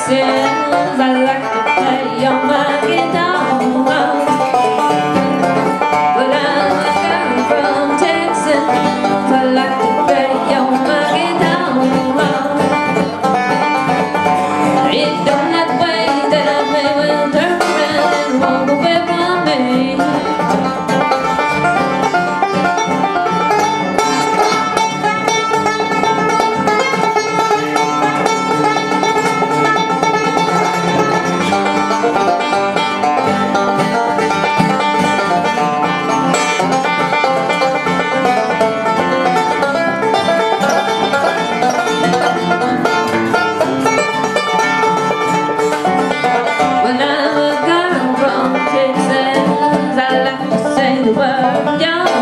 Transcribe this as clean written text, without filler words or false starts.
Texas, I like to play on my guitar. But I'm a girl from Texas, I like to play on my guitar. It don't that way that I may well turn around and walk away from me. When I'm a girl from Texas, I like to say the word,